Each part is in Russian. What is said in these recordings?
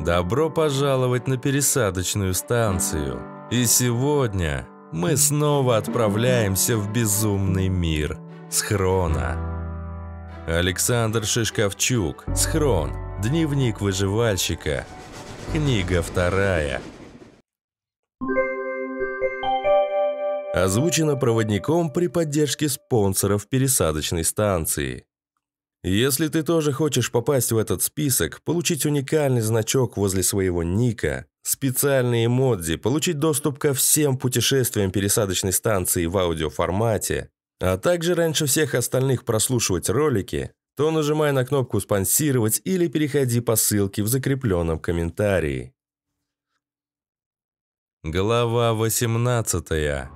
Добро пожаловать на пересадочную станцию. И сегодня мы снова отправляемся в безумный мир Схрона. Александр Шишковчук. Схрон. Дневник выживальщика. Книга 2. Озвучено проводником при поддержке спонсоров пересадочной станции. Если ты тоже хочешь попасть в этот список, получить уникальный значок возле своего ника, специальные эмодзи, получить доступ ко всем путешествиям пересадочной станции в аудиоформате, а также раньше всех остальных прослушивать ролики, то нажимай на кнопку «Спонсировать» или переходи по ссылке в закрепленном комментарии. Глава 18.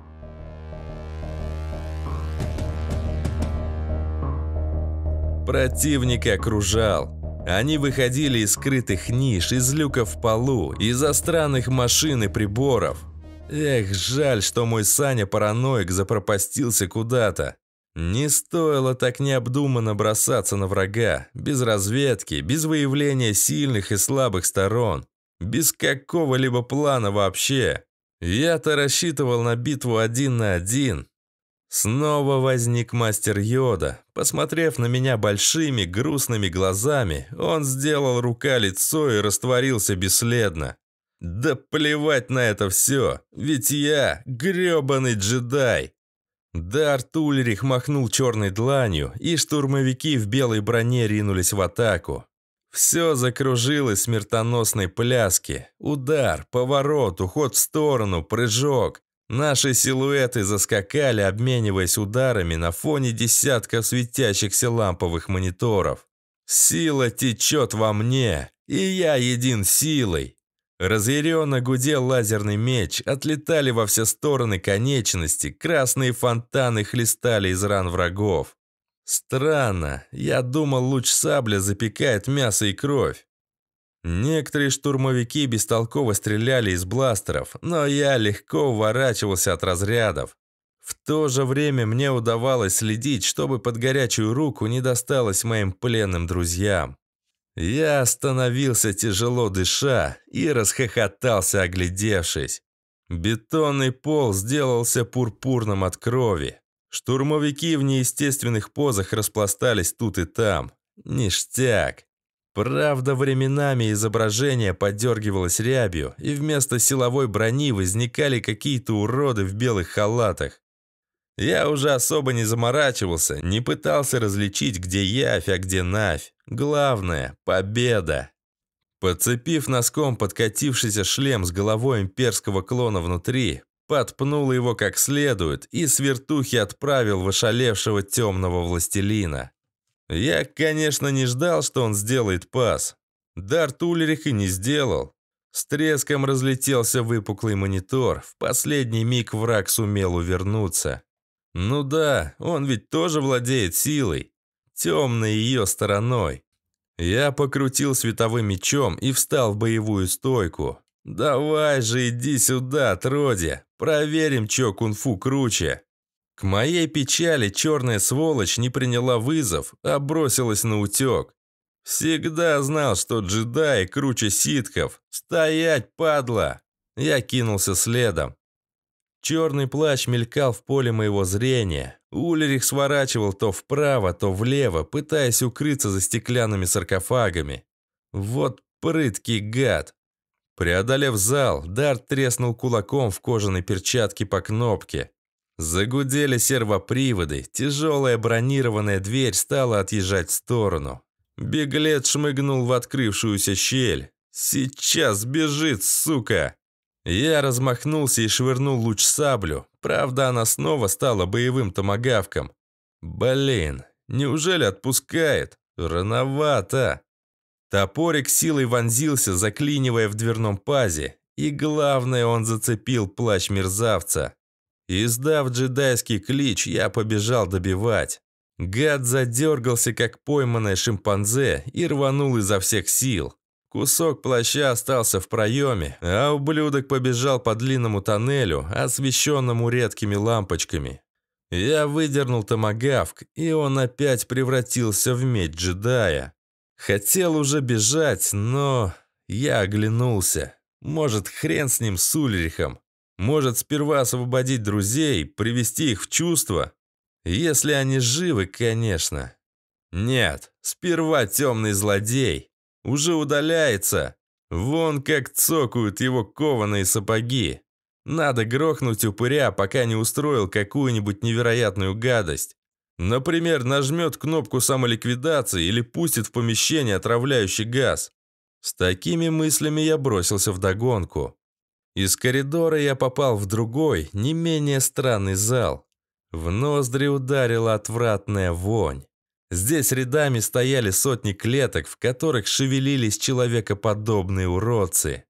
Противник окружал. Они выходили из скрытых ниш, из люков в полу, из-за странных машин и приборов. Эх, жаль, что мой Саня-параноик запропастился куда-то. Не стоило так необдуманно бросаться на врага, без разведки, без выявления сильных и слабых сторон, без какого-либо плана вообще. Я-то рассчитывал на битву 1 на 1. Снова возник мастер Йода. Посмотрев на меня большими грустными глазами, он сделал рука-лицо и растворился бесследно. Да плевать на это все, ведь я грёбаный джедай. Дарт Ульрих махнул черной дланью, и штурмовики в белой броне ринулись в атаку. Все закружилось в смертоносной пляске. Удар, поворот, уход в сторону, прыжок. Наши силуэты заскакали, обмениваясь ударами на фоне десятков светящихся ламповых мониторов. Сила течет во мне, и я един силой. Разъяренно гудел лазерный меч, отлетали во все стороны конечности, красные фонтаны хлестали из ран врагов. Странно, я думал, луч сабля запекает мясо и кровь. Некоторые штурмовики бестолково стреляли из бластеров, но я легко уворачивался от разрядов. В то же время мне удавалось следить, чтобы под горячую руку не досталось моим пленным друзьям. Я остановился, тяжело дыша, и расхохотался, оглядевшись. Бетонный пол сделался пурпурным от крови. Штурмовики в неестественных позах распластались тут и там. Ништяк. Правда, временами изображение подергивалось рябью, и вместо силовой брони возникали какие-то уроды в белых халатах. Я уже особо не заморачивался, не пытался различить, где явь, а где навь. Главное – победа. Подцепив носком подкатившийся шлем с головой имперского клона внутри, подпнул его как следует и с вертухи отправил в ошалевшего темного властелина. Я, конечно, не ждал, что он сделает пас. Дарт Ульрих и не сделал. С треском разлетелся выпуклый монитор. В последний миг враг сумел увернуться. Ну да, он ведь тоже владеет силой. Темной ее стороной. Я покрутил световым мечом и встал в боевую стойку. Давай же, иди сюда, отродье. Проверим, чё кунг-фу круче. К моей печали черная сволочь не приняла вызов, а бросилась на утек. Всегда знал, что джедаи круче ситхов. Стоять, падла! Я кинулся следом. Черный плащ мелькал в поле моего зрения. Ульрих сворачивал то вправо, то влево, пытаясь укрыться за стеклянными саркофагами. Вот прыткий гад. Преодолев зал, Дарт треснул кулаком в кожаной перчатке по кнопке. Загудели сервоприводы, тяжелая бронированная дверь стала отъезжать в сторону. Беглец шмыгнул в открывшуюся щель. «Сейчас бежит, сука!» Я размахнулся и швырнул луч-саблю. Правда, она снова стала боевым томагавком. Блин, неужели отпускает? Рановато. Топорик силой вонзился, заклинивая в дверном пазе. И главное, он зацепил плащ мерзавца. Издав джедайский клич, я побежал добивать. Гад задергался, как пойманное шимпанзе, и рванул изо всех сил. Кусок плаща остался в проеме, а ублюдок побежал по длинному тоннелю, освещенному редкими лампочками. Я выдернул томагавк, и он опять превратился в меч джедая. Хотел уже бежать, но... Я оглянулся. Может, хрен с ним, с Ульрихом. Может, сперва освободить друзей, привести их в чувство? Если они живы, конечно. Нет, сперва темный злодей. Уже удаляется. Вон как цокают его кованые сапоги. Надо грохнуть упыря, пока не устроил какую-нибудь невероятную гадость. Например, нажмет кнопку самоликвидации или пустит в помещение отравляющий газ. С такими мыслями я бросился вдогонку. Из коридора я попал в другой, не менее странный зал. В ноздри ударила отвратная вонь. Здесь рядами стояли сотни клеток, в которых шевелились человекоподобные уродцы.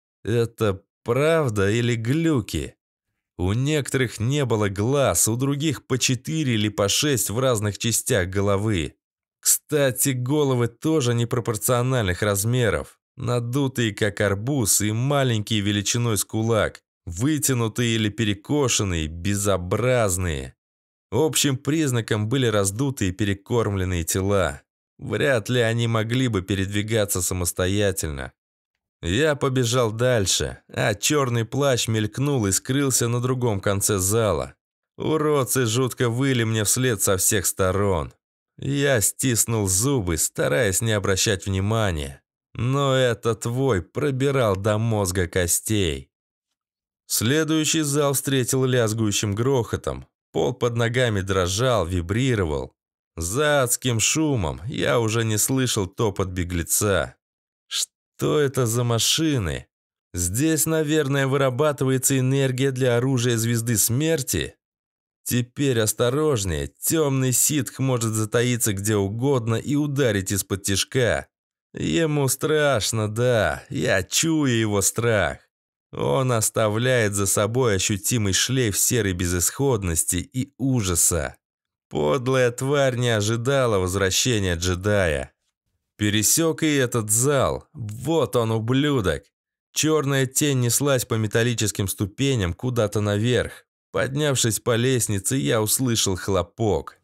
Это правда или глюки? У некоторых не было глаз, у других по 4 или по 6 в разных частях головы. Кстати, головы тоже непропорциональных размеров. Надутые, как арбуз, и маленькие величиной с кулак. Вытянутые или перекошенные, безобразные. Общим признаком были раздутые и перекормленные тела. Вряд ли они могли бы передвигаться самостоятельно. Я побежал дальше, а черный плащ мелькнул и скрылся на другом конце зала. Уродцы жутко выли мне вслед со всех сторон. Я стиснул зубы, стараясь не обращать внимания. Но этот вой пробирал до мозга костей. Следующий зал встретил лязгующим грохотом. Пол под ногами дрожал, вибрировал. За адским шумом я уже не слышал топот беглеца. Что это за машины? Здесь, наверное, вырабатывается энергия для оружия звезды смерти? Теперь осторожнее, темный ситх может затаиться где угодно и ударить из-под тишка. Ему страшно, да, я чую его страх. Он оставляет за собой ощутимый шлейф серой безысходности и ужаса. Подлая тварь не ожидала возвращения джедая. Пересек и этот зал. Вот он, ублюдок. Черная тень неслась по металлическим ступеням куда-то наверх. Поднявшись по лестнице, я услышал хлопок.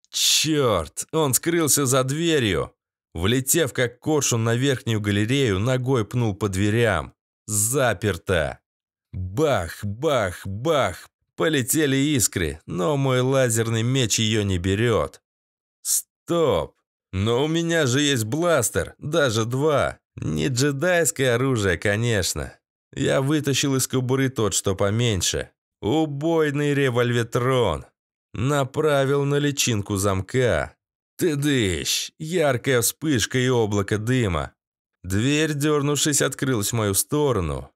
Черт, он скрылся за дверью. Влетев как коршун на верхнюю галерею, ногой пнул по дверям. Заперто. Бах, бах, бах. Полетели искры, но мой лазерный меч ее не берет. Стоп. Но у меня же есть бластер, даже 2. Не джедайское оружие, конечно. Я вытащил из кобуры тот, что поменьше. Убойный револьветрон. Направил на личинку замка. Тыдыщ! Яркая вспышка и облако дыма. Дверь, дернувшись, открылась в мою сторону.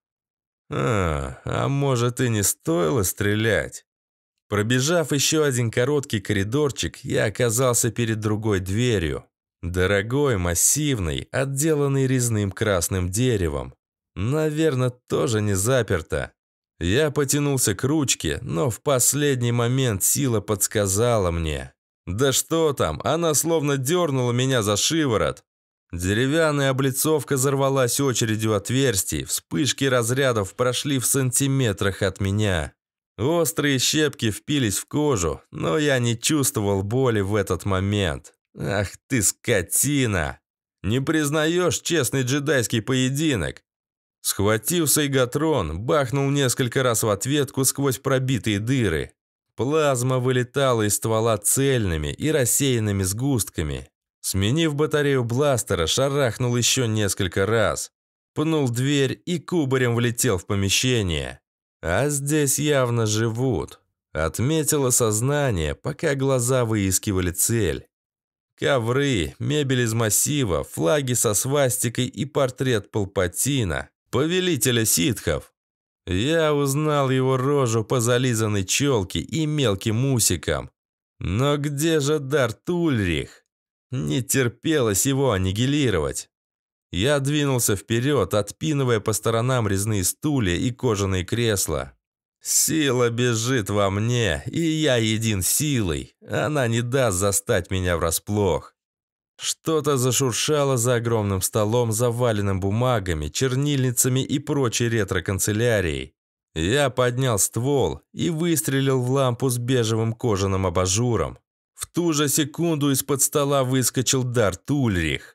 А может и не стоило стрелять? Пробежав еще один короткий коридорчик, я оказался перед другой дверью. Дорогой, массивный, отделанный резным красным деревом. Наверное, тоже не заперто. Я потянулся к ручке, но в последний момент сила подсказала мне. Да что там, она словно дернула меня за шиворот. Деревянная облицовка взорвалась очередью отверстий, вспышки разрядов прошли в сантиметрах от меня. Острые щепки впились в кожу, но я не чувствовал боли в этот момент. Ах ты скотина! Не признаешь честный джедайский поединок? Схватив Сайгатрон, бахнул несколько раз в ответку сквозь пробитые дыры. Плазма вылетала из ствола цельными и рассеянными сгустками. Сменив батарею бластера, шарахнул еще несколько раз. Пнул дверь и кубарем влетел в помещение. А здесь явно живут. Отметило сознание, пока глаза выискивали цель. Ковры, мебель из массива, флаги со свастикой и портрет Палпатина, повелителя ситхов. Я узнал его рожу по зализанной челке и мелким усикам. Но где же Дарт Ульрих? Не терпелось его аннигилировать. Я двинулся вперед, отпинывая по сторонам резные стулья и кожаные кресла. Сила бежит во мне, и я един силой. Она не даст застать меня врасплох. Что-то зашуршало за огромным столом, заваленным бумагами, чернильницами и прочей ретро-канцелярией. Я поднял ствол и выстрелил в лампу с бежевым кожаным абажуром. В ту же секунду из-под стола выскочил Дарт Ульрих.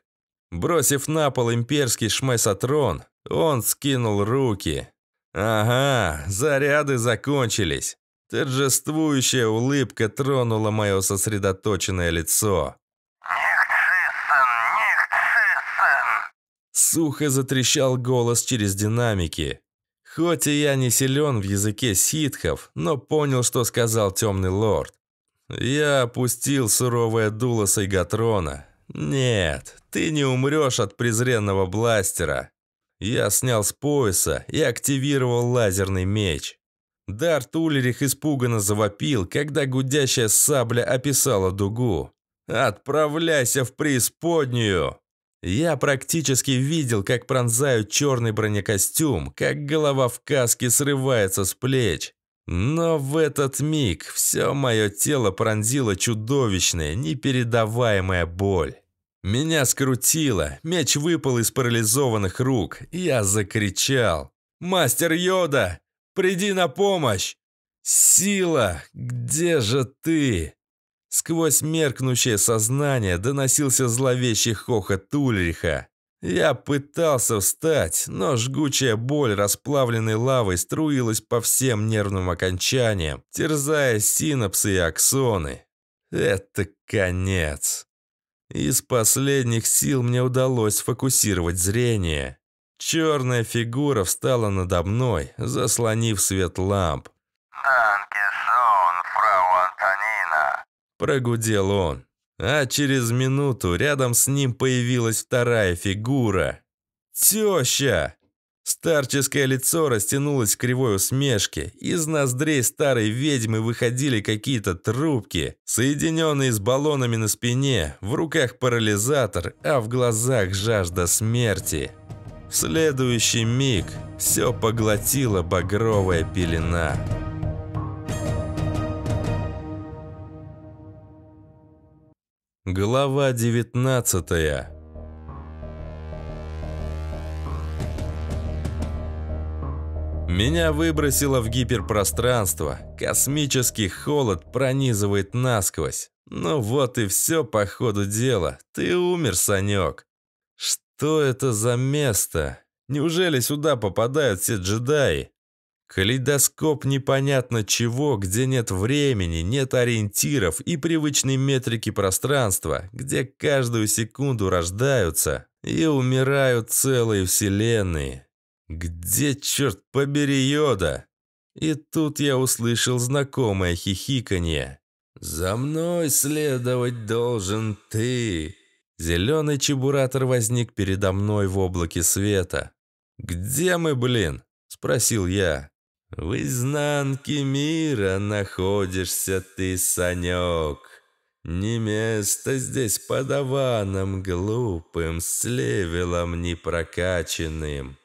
Бросив на пол имперский шмайсатрон, он скинул руки. Ага, заряды закончились. Торжествующая улыбка тронула мое сосредоточенное лицо. Сухо затрещал голос через динамики. Хоть и я не силен в языке ситхов, но понял, что сказал темный лорд. Я опустил суровое дуло Сайгатрона. «Нет, ты не умрешь от презренного бластера». Я снял с пояса и активировал лазерный меч. Дарт Ульрих испуганно завопил, когда гудящая сабля описала дугу. «Отправляйся в преисподнюю!» Я практически видел, как пронзают черный бронекостюм, как голова в каске срывается с плеч. Но в этот миг все мое тело пронзила чудовищная, непередаваемая боль. Меня скрутило, меч выпал из парализованных рук. Я закричал: «Мастер Йода, приди на помощь! Сила, где же ты?» Сквозь меркнущее сознание доносился зловещий хохот Ульриха. Я пытался встать, но жгучая боль расплавленной лавой струилась по всем нервным окончаниям, терзая синапсы и аксоны. Это конец. Из последних сил мне удалось сфокусировать зрение. Черная фигура встала надо мной, заслонив свет ламп. «Данке сон, фрау Антонина», — прогудел он. А через минуту рядом с ним появилась вторая фигура. Теща! Старческое лицо растянулось в кривой усмешке. Из ноздрей старой ведьмы выходили какие-то трубки, соединенные с баллонами на спине, в руках парализатор, а в глазах жажда смерти. В следующий миг все поглотила багровая пелена. Глава 19. Меня выбросило в гиперпространство. Космический холод пронизывает насквозь. Ну вот и все по ходу дела. Ты умер, Санек. Что это за место? Неужели сюда попадают все джедаи? Калейдоскоп непонятно чего, где нет времени, нет ориентиров и привычной метрики пространства, где каждую секунду рождаются и умирают целые вселенные. Где, черт побери, Йода? И тут я услышал знакомое хихиканье. «За мной следовать должен ты». Зеленый чебуратор возник передо мной в облаке света. «Где мы, блин?» – спросил я. «В изнанке мира находишься ты, Санек. Не место здесь подаванам глупым, с левелом непрокачанным».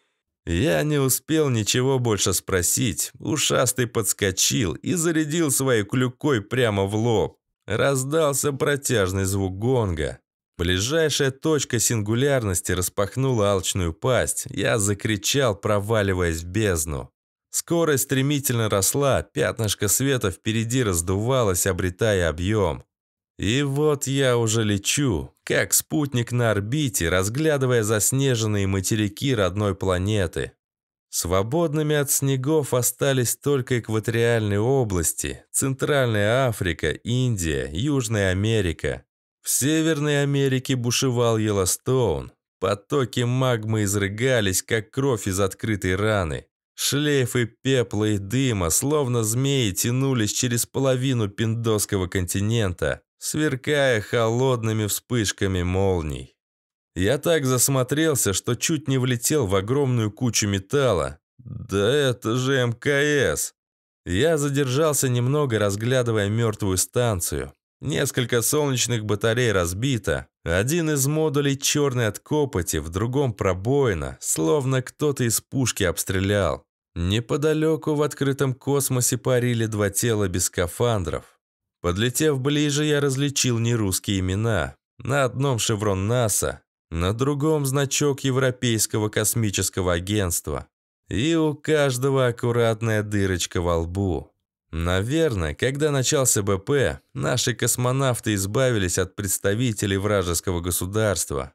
Я не успел ничего больше спросить. Ушастый подскочил и зарядил своей клюкой прямо в лоб. Раздался протяжный звук гонга. Ближайшая точка сингулярности распахнула алчную пасть. Я закричал, проваливаясь в бездну. Скорость стремительно росла, пятнышко света впереди раздувалось, обретая объем. И вот я уже лечу, как спутник на орбите, разглядывая заснеженные материки родной планеты. Свободными от снегов остались только экваториальные области, Центральная Африка, Индия, Южная Америка. В Северной Америке бушевал Йеллоустоун. Потоки магмы изрыгались, как кровь из открытой раны. Шлейфы пепла и дыма, словно змеи, тянулись через половину пиндосского континента, сверкая холодными вспышками молний. Я так засмотрелся, что чуть не влетел в огромную кучу металла. Да это же МКС! Я задержался немного, разглядывая мертвую станцию. Несколько солнечных батарей разбито. Один из модулей черный от копоти, в другом пробоина, словно кто-то из пушки обстрелял. Неподалеку в открытом космосе парили два тела без скафандров. Подлетев ближе, я различил нерусские имена. На одном шеврон НАСА, на другом значок Европейского космического агентства. И у каждого аккуратная дырочка во лбу. Наверное, когда начался БП, наши космонавты избавились от представителей вражеского государства.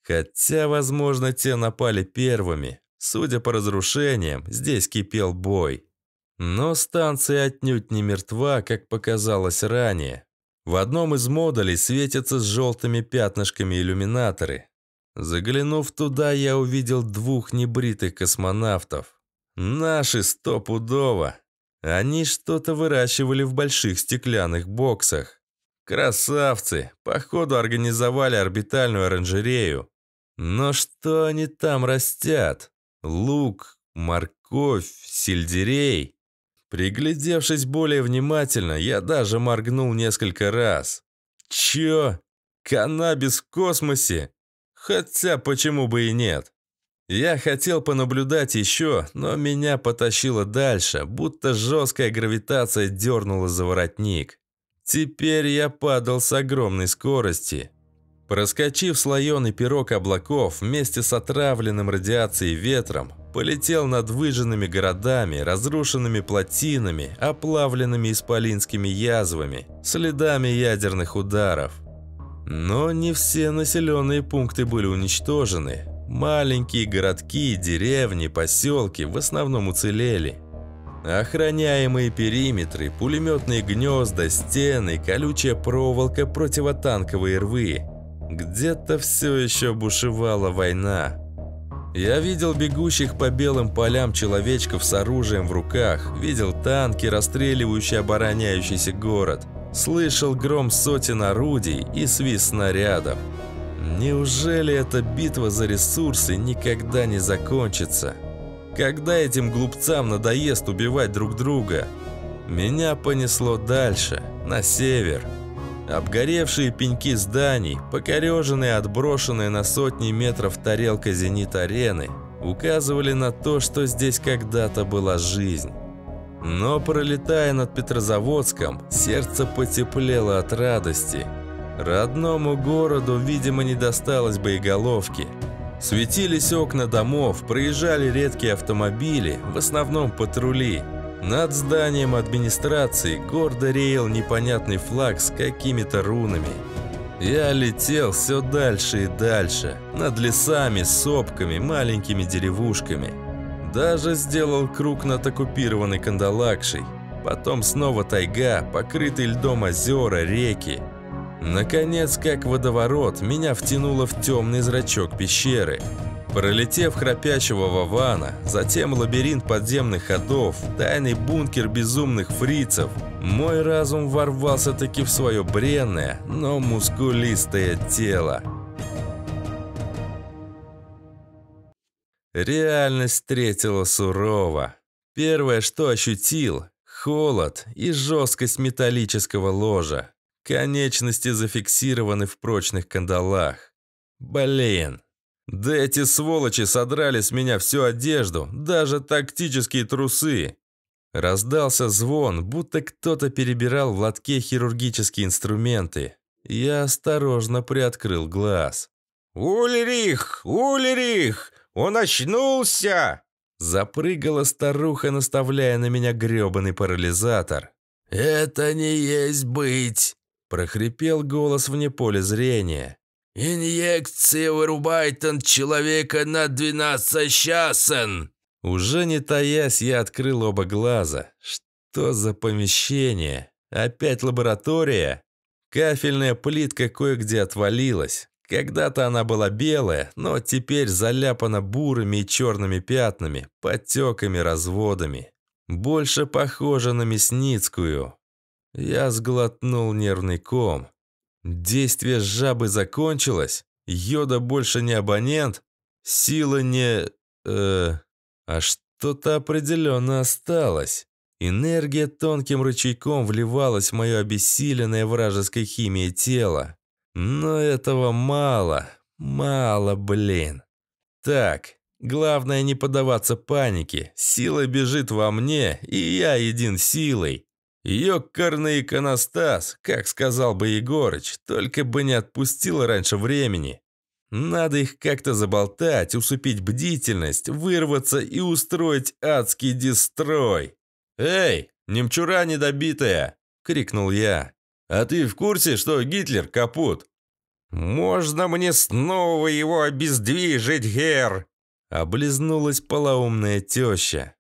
Хотя, возможно, те напали первыми. Судя по разрушениям, здесь кипел бой. Но станция отнюдь не мертва, как показалось ранее. В одном из модулей светятся с желтыми пятнышками иллюминаторы. Заглянув туда, я увидел 2 небритых космонавтов. Наши стопудово. Они что-то выращивали в больших стеклянных боксах. Красавцы, походу организовали орбитальную оранжерею. Но что они там растят? Лук, морковь, сельдерей? Приглядевшись более внимательно, я даже моргнул несколько раз. Чё? Каннабис в космосе? Хотя почему бы и нет? Я хотел понаблюдать еще, но меня потащило дальше, будто жесткая гравитация дернула за воротник. Теперь я падал с огромной скорости. Проскочив слоеный пирог облаков вместе с отравленным радиацией ветром, полетел над выжженными городами, разрушенными плотинами, оплавленными исполинскими язвами, следами ядерных ударов. Но не все населенные пункты были уничтожены. Маленькие городки, деревни, поселки в основном уцелели. Охраняемые периметры, пулеметные гнезда, стены, колючая проволока, противотанковые рвы. Где-то все еще бушевала война. Я видел бегущих по белым полям человечков с оружием в руках, видел танки, расстреливающие обороняющийся город, слышал гром сотен орудий и свист снарядов. Неужели эта битва за ресурсы никогда не закончится? Когда этим глупцам надоест убивать друг друга? Меня понесло дальше, на север. Обгоревшие пеньки зданий, покореженные, отброшенные на сотни метров тарелка «Зенит-арены» указывали на то, что здесь когда-то была жизнь. Но пролетая над Петрозаводском, сердце потеплело от радости. Родному городу, видимо, не досталось боеголовки. Светились окна домов, проезжали редкие автомобили, в основном патрули. Над зданием администрации гордо реял непонятный флаг с какими-то рунами. Я летел все дальше и дальше, над лесами, сопками, маленькими деревушками. Даже сделал круг над оккупированной Кандалакшей. Потом снова тайга, покрытый льдом озера, реки. Наконец, как водоворот, меня втянуло в темный зрачок пещеры. Пролетев храпящего Вована, затем лабиринт подземных ходов, тайный бункер безумных фрицев, мой разум ворвался таки в свое бренное, но мускулистое тело. Реальность встретила сурово. Первое, что ощутил – холод и жесткость металлического ложа. Конечности зафиксированы в прочных кандалах. Блин. Да эти сволочи содрали с меня всю одежду, даже тактические трусы. Раздался звон, будто кто-то перебирал в лотке хирургические инструменты. Я осторожно приоткрыл глаз. «Ульрих! Ульрих! Он очнулся!» Запрыгала старуха, наставляя на меня грёбаный парализатор. «Это не есть быть!» – прохрипел голос вне поля зрения. «Инъекция вырубает от человека на 12 часен!» Уже не таясь, я открыл оба глаза. Что за помещение? Опять лаборатория? Кафельная плитка кое-где отвалилась. Когда-то она была белая, но теперь заляпана бурыми и черными пятнами, подтеками, разводами. Больше похожа на мясницкую. Я сглотнул нервный ком. Действие жабы закончилось? Йода больше не абонент? Сила не... А что-то определенно осталось. Энергия тонким ручейком вливалась в мое обессиленное вражеской химией тело. Но этого мало. Мало, блин. Так, главное не поддаваться панике. Сила бежит во мне, и я един силой. Ёкарный иконостас, как сказал бы Егорыч, только бы не отпустил раньше времени. Надо их как-то заболтать, усыпить бдительность, вырваться и устроить адский дестрой. «Эй, немчура недобитая!» – крикнул я. «А ты в курсе, что Гитлер капут?» «Можно мне снова его обездвижить, гер?» Облизнулась полоумная теща.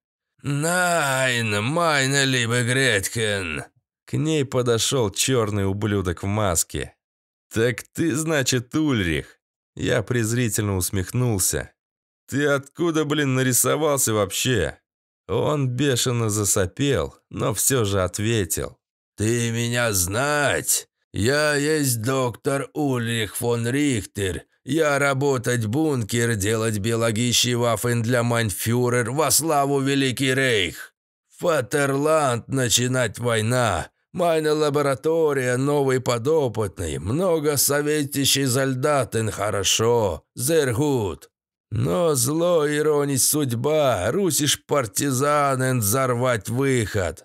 «Найн, майне либе Гретхен!» К ней подошел черный ублюдок в маске. «Так ты, значит, Ульрих?» Я презрительно усмехнулся. «Ты откуда, блин, нарисовался вообще?» Он бешено засопел, но все же ответил. «Ты меня знать? Я есть доктор Ульрих фон Рихтер. Я работать бункер, делать биологические ваффен для майнфюрер во славу Великий Рейх. Фатерланд начинать война. Майна лаборатория, новый подопытный. Много советищей солдатен, хорошо. Зергут. Но зло иронить судьба. Русиш партизанен взорвать выход.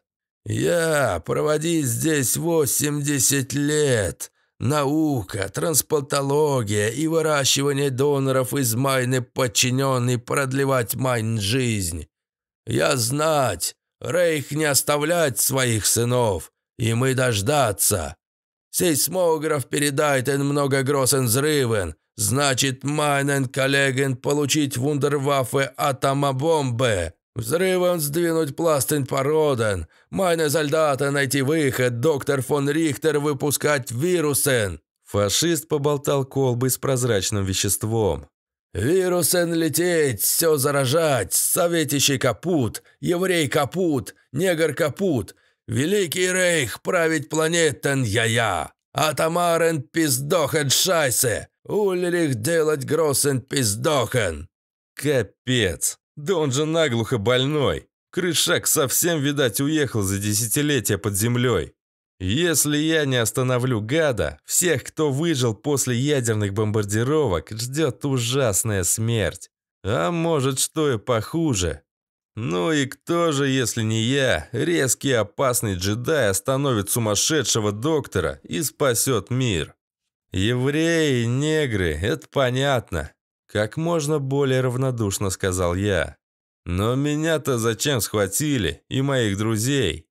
Я проводить здесь 80 лет. Наука, трансплантология и выращивание доноров из майны подчиненный продлевать майн жизнь. Я знать, Рейх не оставлять своих сынов, и мы дождаться. Сейсмограф передает им много гроссен взрывен, значит майнен коллеген получить вундерваффе атомобомбы. Взрывом сдвинуть пластин породен. Майне солдата найти выход. Доктор фон Рихтер выпускать вирусен. Фашист поболтал колбой с прозрачным веществом. Вирусен лететь, все заражать. Советищий капут. Еврей капут. Негр капут. Великий Рейх править планетен я-я. Атамарен пиздохен шайсе. Ульрих делать гроссен пиздохен. Капец. Да он же наглухо больной. Крышак совсем, видать, уехал за десятилетия под землей. Если я не остановлю гада, всех, кто выжил после ядерных бомбардировок, ждет ужасная смерть. А может, что и похуже. Ну и кто же, если не я, резкий и опасный джедай остановит сумасшедшего доктора и спасет мир? Евреи, негры, это понятно. Как можно более равнодушно сказал я. Но меня-то зачем схватили и моих друзей?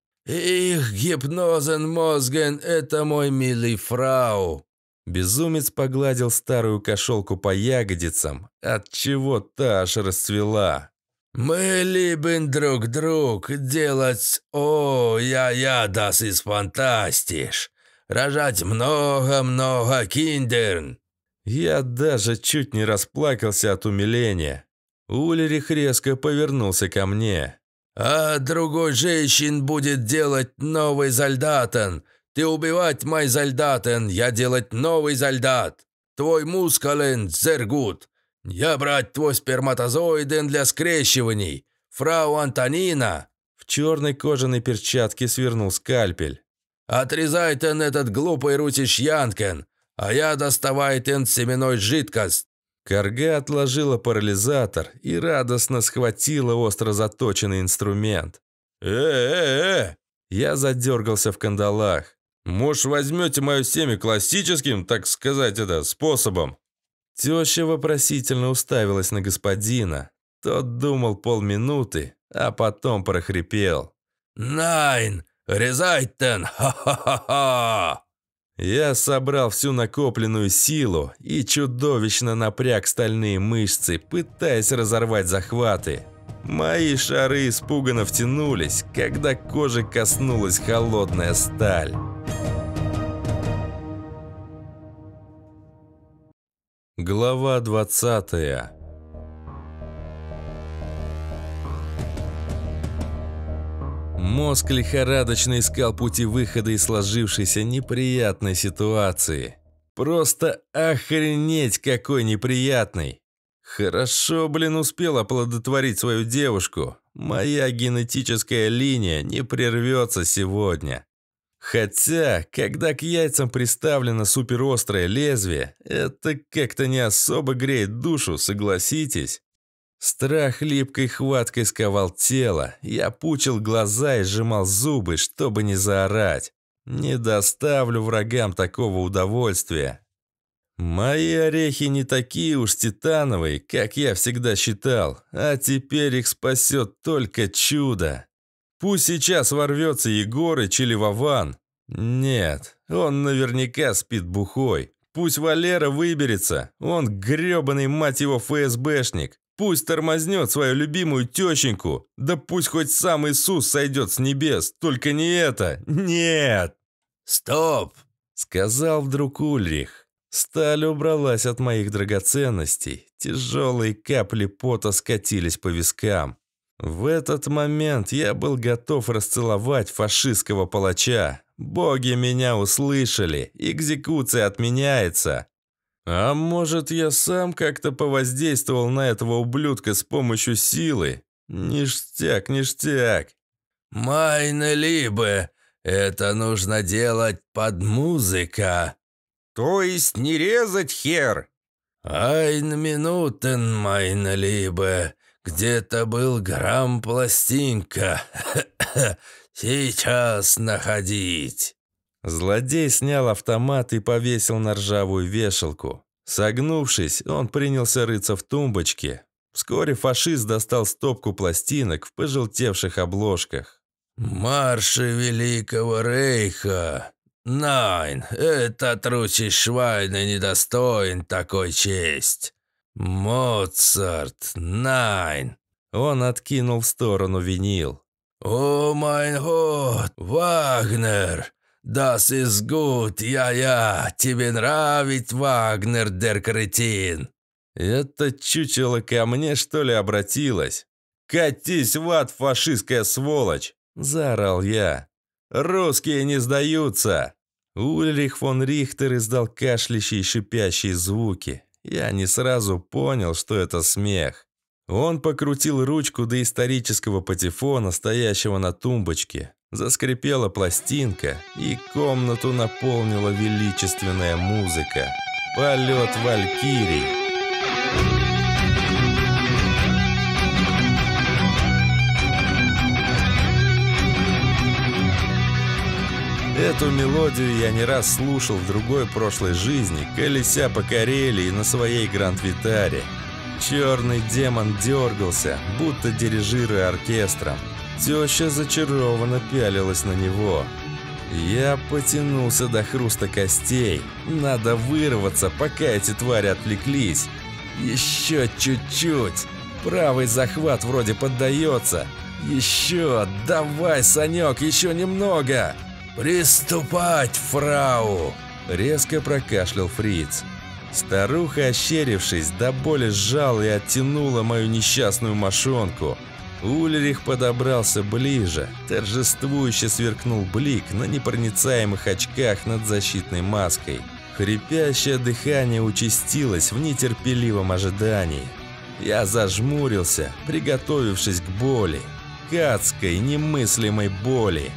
«Их гипнозен мозген, это мой милый фрау!» Безумец погладил старую кошелку по ягодицам, отчего та аж расцвела. «Мы любим друг делать, das ist fantastisch, рожать много-много киндерн». Я даже чуть не расплакался от умиления. Ульрих резко повернулся ко мне. «А другой женщин будет делать новый солдатен. Ты убивать мой солдатен, я делать новый солдат. Твой мускулен, зергут. Я брать твой сперматозоиден для скрещиваний. Фрау Антонина». В черной кожаной перчатке свернул скальпель. «Отрезайтен этот глупый русич Янкен, а я доставайтен семенной жидкость». Карга отложила парализатор и радостно схватила остро заточенный инструмент. Я задергался в кандалах. «Может, возьмете мое семя классическим, так сказать, способом?» Теща вопросительно уставилась на господина. Тот думал полминуты, а потом прохрипел. «Найн, резайтен, ха-ха-ха-ха!» Я собрал всю накопленную силу и чудовищно напряг стальные мышцы, пытаясь разорвать захваты. Мои шары испуганно втянулись, когда кожи коснулась холодная сталь. Глава 20. Мозг лихорадочно искал пути выхода из сложившейся неприятной ситуации. Просто охренеть какой неприятный. Хорошо, успел оплодотворить свою девушку. Моя генетическая линия не прервется сегодня. Хотя, когда к яйцам приставлено суперострое лезвие, это как-то не особо греет душу, согласитесь. Страх липкой хваткой сковал тело, я пучил глаза и сжимал зубы, чтобы не заорать. Не доставлю врагам такого удовольствия. Мои орехи не такие уж титановые, как я всегда считал, а теперь их спасет только чудо. Пусть сейчас ворвется Егорыч или Вован. Нет, он наверняка спит бухой. пусть Валера выберется. Он гребаный, мать его, ФСБшник. Пусть тормознет свою любимую тещеньку. Да пусть хоть сам Иисус сойдет с небес. Только не это. Нет!» «Стоп!» — сказал вдруг Ульрих. Сталь убралась от моих драгоценностей. Тяжелые капли пота скатились по вискам. В этот момент я был готов расцеловать фашистского палача. Боги меня услышали. Экзекуция отменяется. А может, я сам как-то повоздействовал на этого ублюдка с помощью силы? Ништяк, ништяк. «Майне либе, это нужно делать под музыка». То есть не резать, хер? «Айн минутен, майне либе, где-то был грамм пластинка. Сейчас находить». Злодей снял автомат и повесил на ржавую вешалку. Согнувшись, он принялся рыться в тумбочке. Вскоре фашист достал стопку пластинок в пожелтевших обложках. «Марши Великого Рейха. Найн, этот ручий Швайна недостоин такой честь. Моцарт, найн». Он откинул в сторону винил. «О майн год, Вагнер! Das ist gut, я, тебе нравит Вагнер, дер кретин!» Это чучело ко мне, что ли, обратилось? «Катись в ад, фашистская сволочь!» – заорал я. «Русские не сдаются!» Ульрих фон Рихтер издал кашляющие и шипящие звуки. Я не сразу понял, что это смех. Он покрутил ручку доисторического патефона, стоящего на тумбочке. Заскрипела пластинка, и комнату наполнила величественная музыка. Полет валькирий. Эту мелодию я не раз слушал в другой прошлой жизни, колеся по Карелии на своей Гранд-Витаре. Черный демон дергался, будто дирижируя оркестром. Теща зачарованно пялилась на него. Я потянулся до хруста костей. Надо вырваться, пока эти твари отвлеклись. Еще чуть-чуть. Правый захват вроде поддается. Еще, давай, Санек, еще немного. «Приступать, фрау!» — резко прокашлял фриц. Старуха, ощерившись, до боли сжала и оттянула мою несчастную мошонку. Ульрих подобрался ближе. Торжествующе сверкнул блик на непроницаемых очках над защитной маской. Хрипящее дыхание участилось в нетерпеливом ожидании. Я зажмурился, приготовившись к боли. К адской, немыслимой боли.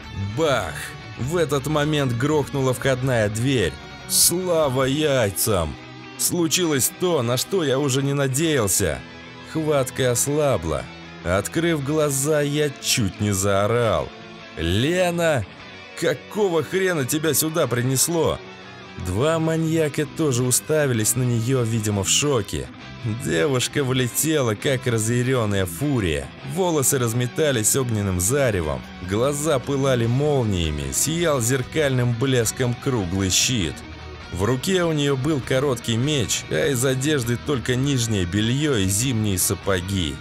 Бах! В этот момент грохнула входная дверь. Слава яйцам! Случилось то, на что я уже не надеялся. Хватка ослабла. Открыв глаза, я чуть не заорал. «Лена! Какого хрена тебя сюда принесло?» Два маньяка тоже уставились на нее, видимо, в шоке. Девушка влетела, как разъяренная фурия. Волосы разметались огненным заревом. Глаза пылали молниями, сиял зеркальным блеском круглый щит. В руке у нее был короткий меч, а из одежды только нижнее белье и зимние сапоги.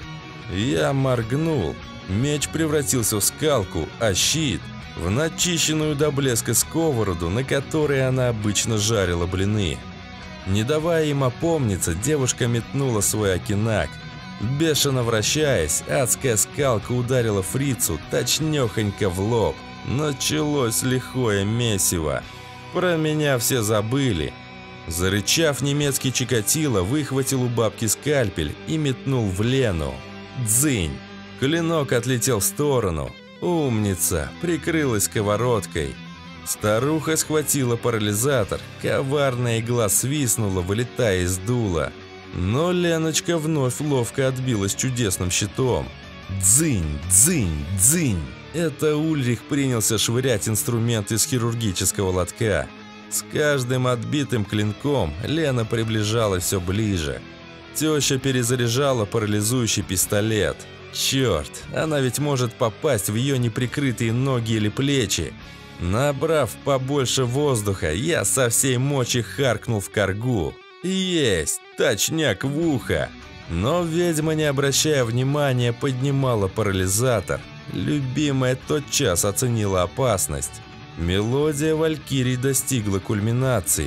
Я моргнул. Меч превратился в скалку, а щит – в начищенную до блеска сковороду, на которой она обычно жарила блины. Не давая им опомниться, девушка метнула свой окинак. Бешено вращаясь, адская скалка ударила фрицу точнёхонько в лоб. Началось лихое месиво. Про меня все забыли. Зарычав, немецкий Чикатило выхватил у бабки скальпель и метнул в Лену. Дзынь! Клинок отлетел в сторону. Умница! Прикрылась сковородкой. Старуха схватила парализатор. Коварная игла свистнула, вылетая из дула. Но Леночка вновь ловко отбилась чудесным щитом. Дзынь! Дзынь! Дзынь! Это Ульрих принялся швырять инструмент из хирургического лотка. С каждым отбитым клинком Лена приближалась все ближе. Теща перезаряжала парализующий пистолет. Черт, она ведь может попасть в ее неприкрытые ноги или плечи. Набрав побольше воздуха, я со всей мочи харкнул в коргу. Есть! Точняк в ухо! Но ведьма, не обращая внимания, поднимала парализатор. Любимая тотчас оценила опасность. Мелодия валькирий достигла кульминации.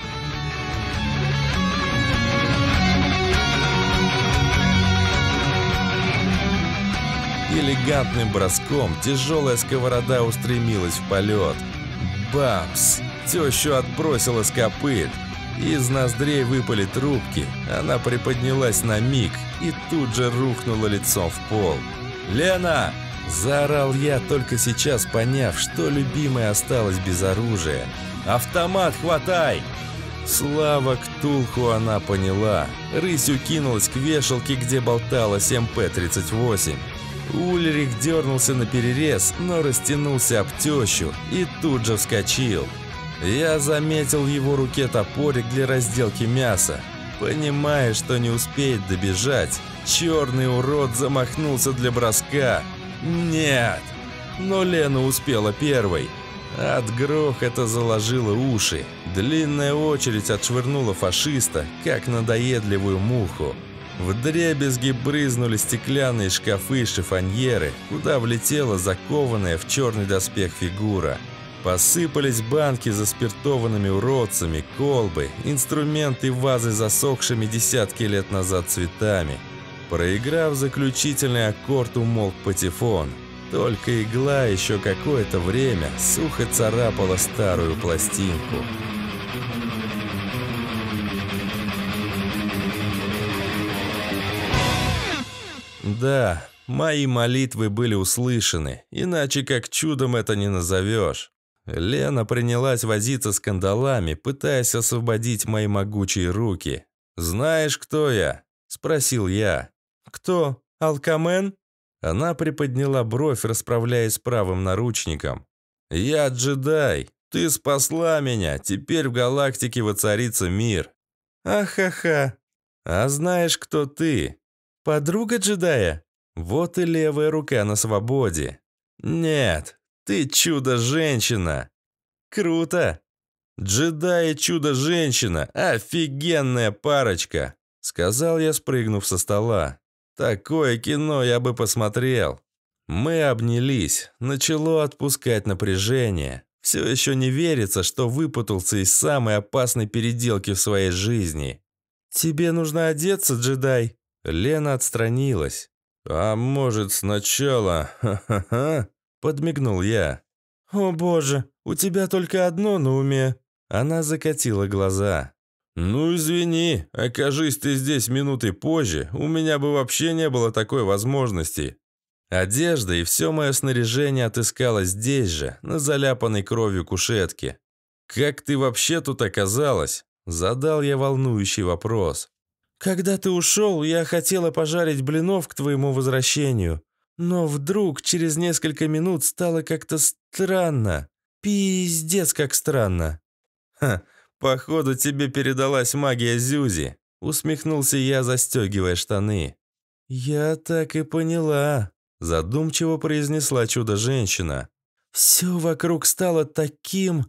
Элегантным броском тяжелая сковорода устремилась в полет. Бамс! Тещу отбросила с копыт. Из ноздрей выпали трубки. Она приподнялась на миг и тут же рухнула лицом в пол. «Лена!» – заорал я, только сейчас поняв, что любимая осталась без оружия. «Автомат хватай!» Слава Ктулху, она поняла. Рысью кинулась к вешалке, где болталась МП-38. Ульрих дернулся на перерез, но растянулся об тещу и тут же вскочил. Я заметил в его руке топорик для разделки мяса. Понимая, что не успеет добежать, черный урод замахнулся для броска. Нет! Но Лена успела первой. От грохота заложила уши. Длинная очередь отшвырнула фашиста, как надоедливую муху. Вдребезги брызнули стеклянные шкафы и шифоньеры, куда влетела закованная в черный доспех фигура. Посыпались банки с заспиртованными уродцами, колбы, инструменты и вазы с засохшими десятки лет назад цветами. Проиграв заключительный аккорд, умолк патефон. Только игла еще какое-то время сухо царапала старую пластинку. Да, мои молитвы были услышаны, иначе как чудом это не назовешь. Лена принялась возиться с кандалами, пытаясь освободить мои могучие руки. «Знаешь, кто я?» – спросил я. «Кто? Алкамен?» Она приподняла бровь, расправляясь с правым наручником. «Я джедай. Ты спасла меня. Теперь в галактике воцарится мир». «Ахаха. А знаешь, кто ты? Подруга джедая? Вот и левая рука на свободе». «Нет. Ты чудо-женщина!» «Круто!» «Джедай и чудо-женщина! Офигенная парочка!» Сказал я, спрыгнув со стола. «Такое кино я бы посмотрел!» Мы обнялись. Начало отпускать напряжение. Все еще не верится, что выпутался из самой опасной переделки в своей жизни. «Тебе нужно одеться, джедай!» Лена отстранилась. «А может, сначала... Ха-ха-ха!» Подмигнул я. «О боже, у тебя только одно на уме!» Она закатила глаза. «Ну извини, окажись ты здесь минутой позже, у меня бы вообще не было такой возможности». Одежда и все мое снаряжение отыскалось здесь же, на заляпанной кровью кушетке. «Как ты вообще тут оказалась?» Задал я волнующий вопрос. «Когда ты ушел, я хотела пожарить блинов к твоему возвращению. Но вдруг через несколько минут стало как-то странно. Пиздец, как странно». «Ха, походу тебе передалась магия Зюзи», усмехнулся я, застегивая штаны. «Я так и поняла», задумчиво произнесла чудо-женщина. «Все вокруг стало таким...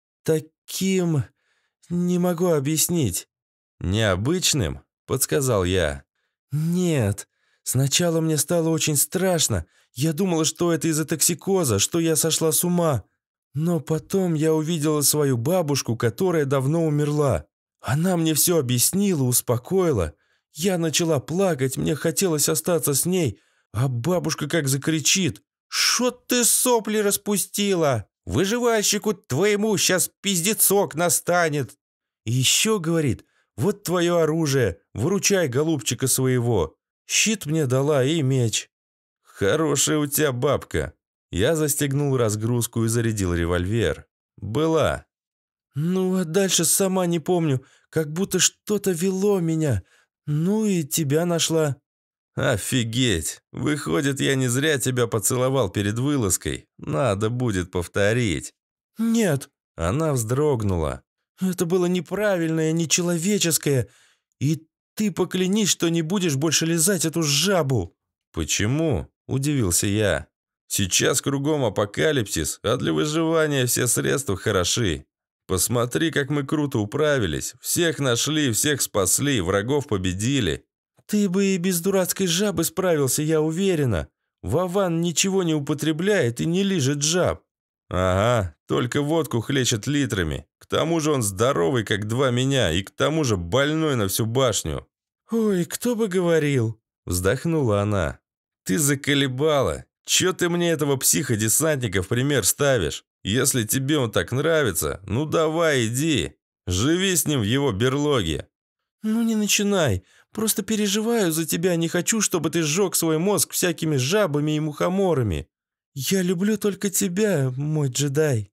не могу объяснить». «Необычным?» подсказал я. «Нет. Сначала мне стало очень страшно. Я думала, что это из-за токсикоза, что я сошла с ума. Но потом я увидела свою бабушку, которая давно умерла. Она мне все объяснила, успокоила. Я начала плакать, мне хотелось остаться с ней, а бабушка как закричит: «Шо ты сопли распустила? Выживальщику твоему сейчас пиздецок настанет!» И еще говорит: «Вот твое оружие, выручай голубчика своего». Щит мне дала и меч. «Хорошая у тебя бабка». Я застегнул разгрузку и зарядил револьвер. «Была». «Ну, а дальше сама не помню, как будто что-то вело меня. Ну и тебя нашла». «Офигеть! Выходит, я не зря тебя поцеловал перед вылазкой. Надо будет повторить». «Нет». Она вздрогнула. «Это было неправильное, нечеловеческое. И ты поклянись, что не будешь больше лизать эту жабу». «Почему?» – удивился я. Сейчас кругом апокалипсис, а для выживания все средства хороши. Посмотри, как мы круто управились. Всех нашли, всех спасли, врагов победили. Ты бы и без дурацкой жабы справился, я уверена. Вован ничего не употребляет и не лижет жаб. Ага, только водку хлещет литрами. К тому же он здоровый, как два меня, и к тому же больной на всю башню. Ой, кто бы говорил, вздохнула она. Ты заколебала. Чё ты мне этого психодесантника в пример ставишь? Если тебе он так нравится, ну давай иди. Живи с ним в его берлоге. Ну не начинай. Просто переживаю за тебя, не хочу, чтобы ты сжег свой мозг всякими жабами и мухоморами. Я люблю только тебя, мой джедай.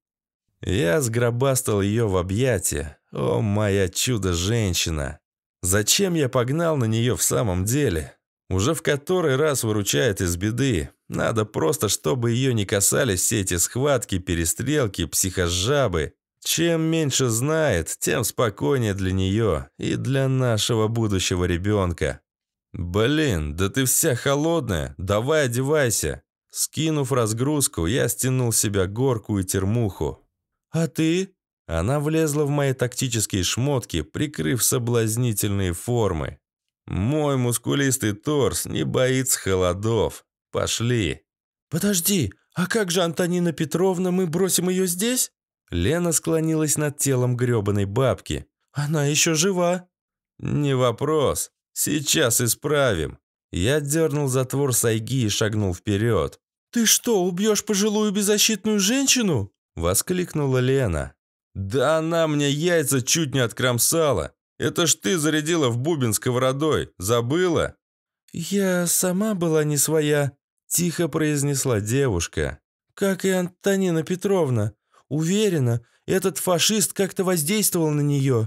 Я сгробастал ее в объятия. О, моя чудо-женщина. Зачем я погнал на нее в самом деле? Уже в который раз выручает из беды. Надо просто, чтобы ее не касались все эти схватки, перестрелки, психожабы. Чем меньше знает, тем спокойнее для нее и для нашего будущего ребенка. Блин, да ты вся холодная, давай одевайся. Скинув разгрузку, я стянул с себя горку и термуху. А ты? Она влезла в мои тактические шмотки, прикрыв соблазнительные формы. Мой мускулистый торс не боится холодов. Пошли. Подожди, а как же Антонина Петровна, мы бросим ее здесь? Лена склонилась над телом гребаной бабки. Она еще жива. Не вопрос. Сейчас исправим. Я дернул затвор сайги и шагнул вперед. «Ты что, убьешь пожилую беззащитную женщину?» Воскликнула Лена. «Да она мне яйца чуть не откромсала. Это ж ты зарядила в бубен сковородой. Забыла?» «Я сама была не своя», – тихо произнесла девушка. «Как и Антонина Петровна. Уверена, этот фашист как-то воздействовал на нее».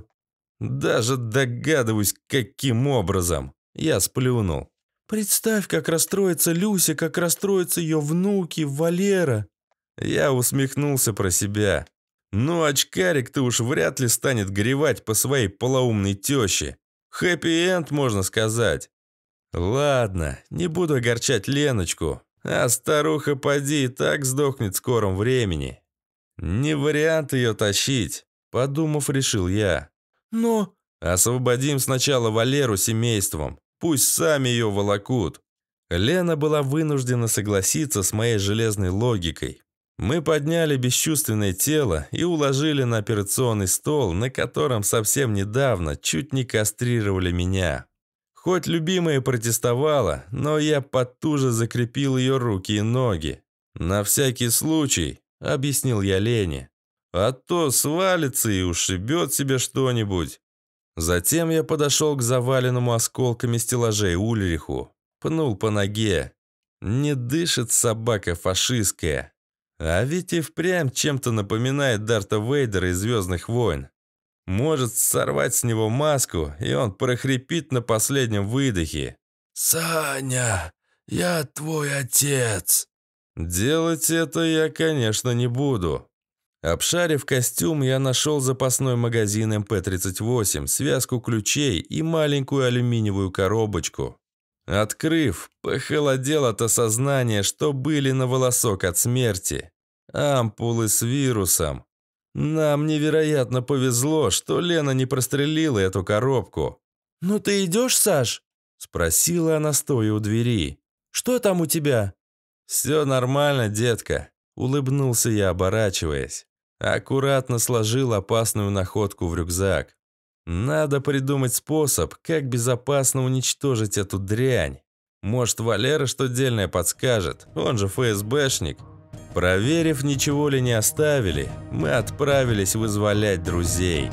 «Даже догадываюсь, каким образом». Я сплюнул. «Представь, как расстроится Люся, как расстроятся ее внуки, Валера». Я усмехнулся про себя. «Ну, очкарик-то уж вряд ли станет горевать по своей полоумной теще. Хэппи-энд, можно сказать». «Ладно, не буду огорчать Леночку, а старуха поди и так сдохнет в скором времени. Не вариант ее тащить», – подумав, решил я. «Но...» «Освободим сначала Валеру семейством, пусть сами ее волокут». Лена была вынуждена согласиться с моей железной логикой. Мы подняли бесчувственное тело и уложили на операционный стол, на котором совсем недавно чуть не кастрировали меня. Хоть любимая протестовала, но я потуже закрепил ее руки и ноги. «На всякий случай», — объяснил я Лене. «А то свалится и ушибет себе что-нибудь». Затем я подошел к заваленному осколками стеллажей Ульриху. Пнул по ноге. Не дышит собака фашистская. А ведь и впрямь чем-то напоминает Дарта Вейдера из «Звездных войн». Может сорвать с него маску, и он прохрипит на последнем выдохе. «Саня, я твой отец». Делать это я, конечно, не буду. Обшарив костюм, я нашел запасной магазин МП-38, связку ключей и маленькую алюминиевую коробочку. Открыв, похолодел от осознания, что были на волосок от смерти. Ампулы с вирусом. Нам невероятно повезло, что Лена не прострелила эту коробку. «Ну ты идешь, Саш?» – спросила она, стоя у двери. «Что там у тебя?» «Все нормально, детка», – улыбнулся я, оборачиваясь. Аккуратно сложил опасную находку в рюкзак. Надо придумать способ, как безопасно уничтожить эту дрянь. Может, Валера что дельное подскажет, он же ФСБшник. Проверив, ничего ли не оставили, мы отправились вызволять друзей.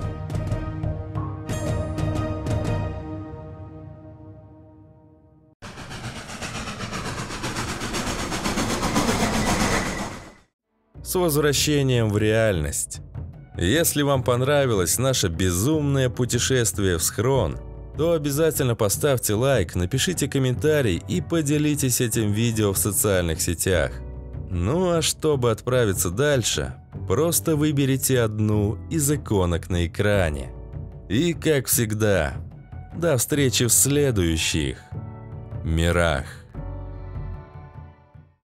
С возвращением в реальность. Если вам понравилось наше безумное путешествие в схрон, то обязательно поставьте лайк, напишите комментарий и поделитесь этим видео в социальных сетях. Ну а чтобы отправиться дальше, просто выберите одну из иконок на экране. И как всегда, до встречи в следующих мирах.